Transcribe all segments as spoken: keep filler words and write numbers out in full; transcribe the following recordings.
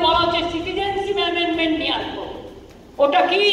বলা হচ্ছে citizenship amendment নিয়ে আসবো। ওটা কি?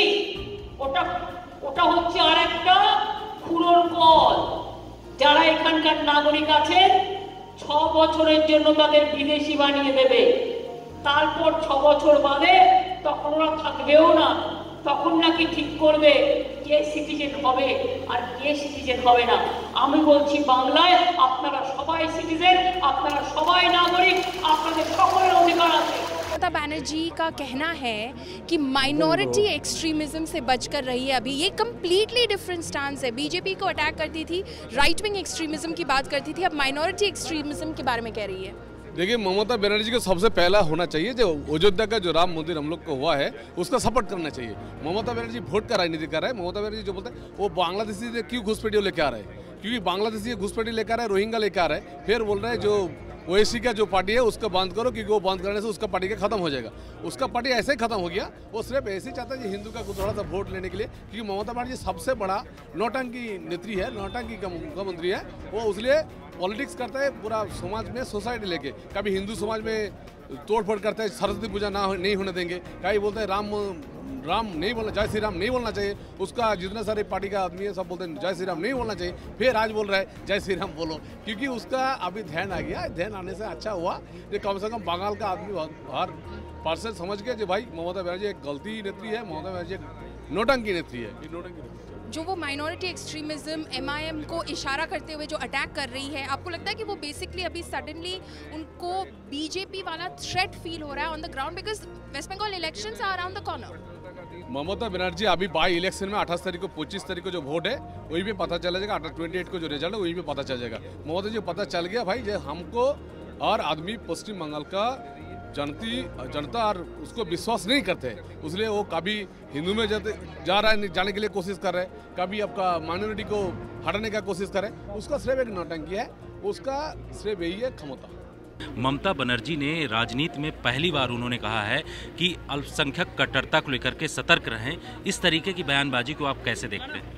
ওটা ওটা হচ্ছে আর একটা খুঁড়োর কল। যারা এখানকার নাগরিক আছেন ছ বছরের জন্য তাদের বিদেশি বানিয়ে দেবে, তারপর ছ বছর বাদে তখন ওরা থাকবেও না, তখন নাকি ঠিক করবে কে সিটিজেন হবে আর কে সিটিজেন হবে না। আমি বলছি বাংলায় আপনারা সবাই সিটিজেন, আপনারা সবাই নাগরিক, আপনাদের সকলের অধিকার আছে। ममता बनर्जी का कहना है कि माइनॉरिटी एक्सट्रीमिज्म से बचकर रही है। अभी ये कम्प्लीटली डिफरेंट स्टांस है। बीजेपी को अटैक करती थी, राइट विंग एक्सट्रीमिज्म की बात करती थी, अब माइनॉरिटी एक्सट्रीमिज्म के बारे में कह रही है। देखिए, ममता बनर्जी को सबसे पहला होना चाहिए जो अयोध्या का जो राम मंदिर हम लोग को हुआ है उसका सपोर्ट करना चाहिए। ममता बनर्जी वोट का राजनीति कर रहा है। ममता बनर्जी जो बोलते हैं वो बांग्लादेशी से क्यों घुसपैठियों लेके आ रहे हैं, क्योंकि बांग्लादेशी घुसपैठी लेकर आ रहे हैं, रोहिंग्या लेकर आ रहे हैं। फिर बोल रहे हैं जो ओएसी का जो पार्टी है उसका बंद करो, क्योंकि वो बंद करने से उसका पार्टी का खत्म हो जाएगा। उसका पार्टी ऐसे ही खत्म हो गया, वो सिर्फ ऐसे ही चाहता है हिंदू का थोड़ा सा वोट लेने के लिए, क्योंकि ममता बनर्जी सबसे बड़ा नौटंकी नेत्री है, नौटंकी का मुख्यमंत्री है। वो इसलिए पॉलिटिक्स करता है पूरा समाज में, सोसाइटी लेके। कभी हिंदू समाज में तोड़फोड़ करता है, सरस्वती पूजा ना नहीं होने देंगे, कहीं बोलते हैं राम राम नहीं बोलना, जय श्री राम नहीं बोलना चाहिए। उसका जितने सारे पार्टी का आदमी है सब बोलते हैं जय श्री राम नहीं बोलना चाहिए, फिर आज बोल रहा है जय श्री राम बोलो, क्योंकि उसका अभी ध्यान आ गया। ध्यान आने से अच्छा हुआ कि कम से कम बंगाल का आदमी हर पर्सन समझ गया कि भाई ममता बनर्जी एक गलती नेत्री है, ममता बनर्जी एक नौटंकी नेत्री है। नौटंकी जो वो माइनॉरिटी एक्सट्रीमिज्म एमआईएम को इशारा करते हुए जो अटैक कर रही है, आपको लगता है कि वो बेसिकली अभी सडनली उनको बीजेपी वाला थ्रेट फील हो रहा है on the ground, because West Bengal elections are around the corner? Mamata Banerjee अभी बाई इलेक्शन में अट्ठाईस तारीख को पच्चीस तारीख को जो वोट है वही पे पता चल जाएगा, अट्ठाईस को जो रिजल्ट है वही पे पता चल जाएगा। ममता जी पता चल गया भाई जो हमको और आदमी पश्चिम बंगाल का जनती जनता और उसको विश्वास नहीं करते, इसलिए वो कभी हिंदू में जाते जा रहा है जाने के लिए कोशिश कर रहे हैं, कभी आपका माइनॉरिटी को हटाने का कोशिश कर रहे हैं। उसका सिर्फ एक नौटंकी है, उसका सिर्फ यही है क्षमता। ममता बनर्जी ने राजनीति में पहली बार उन्होंने कहा है कि अल्पसंख्यक कट्टरता को लेकर के सतर्क रहें। इस तरीके की बयानबाजी को आप कैसे देखते हैं?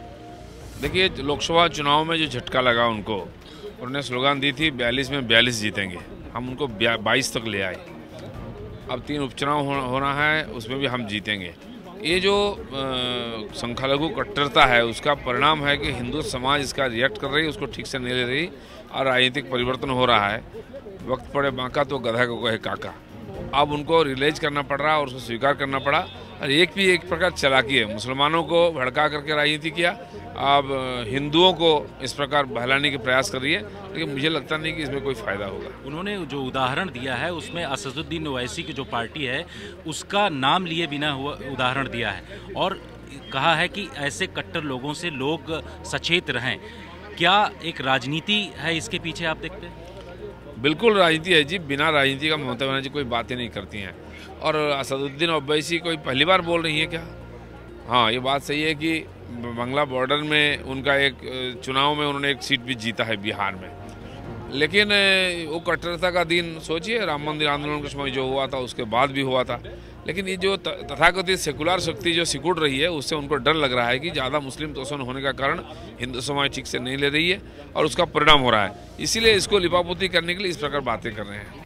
देखिए, लोकसभा चुनाव में जो झटका लगा उनको, उन्होंने स्लोगन दी थी बयालीस में बयालीस जीतेंगे, हम उनको बाईस तक ले आए। अब तीन उपचुनाव होना है, उसमें भी हम जीतेंगे। ये जो संख्यालघु कट्टरता है उसका परिणाम है कि हिंदू समाज इसका रिएक्ट कर रही है, उसको ठीक से नहीं ले रही और राजनीतिक परिवर्तन हो रहा है। वक्त पड़े बांका तो गधा को कहे काका। अब उनको रियलाइज करना पड़ रहा है और उसको स्वीकार करना पड़ा। और एक भी एक प्रकार चलाकी है, मुसलमानों को भड़का करके राजनीति किया, अब हिंदुओं को इस प्रकार बहलाने के प्रयास कर रही है, लेकिन मुझे लगता नहीं कि इसमें कोई फ़ायदा होगा। उन्होंने जो उदाहरण दिया है उसमें असदुद्दीन ओवैसी की जो पार्टी है उसका नाम लिए बिना हुआ उदाहरण दिया है और कहा है कि ऐसे कट्टर लोगों से लोग सचेत रहें। क्या एक राजनीति है इसके पीछे, आप देखते हैं? बिल्कुल राजनीति है जी, बिना राजनीति का ममता बनर्जी कोई बातें नहीं करती हैं। और असदुद्दीन ओवैसी कोई पहली बार बोल रही है क्या? हाँ, ये बात सही है कि बांग्ला बॉर्डर में उनका एक चुनाव में उन्होंने एक सीट भी जीता है बिहार में, लेकिन वो कट्टरता का दिन सोचिए, राम मंदिर आंदोलन के समय जो हुआ था उसके बाद भी हुआ था। लेकिन ये जो तथाकथित सेकुलर शक्ति जो सिकुड़ रही है उससे उनको डर लग रहा है कि ज़्यादा मुस्लिम तोषण होने का कारण हिंदू समाज ठीक से नहीं ले रही है और उसका परिणाम हो रहा है, इसीलिए इसको लिपापोती करने के लिए इस प्रकार बातें कर रहे हैं।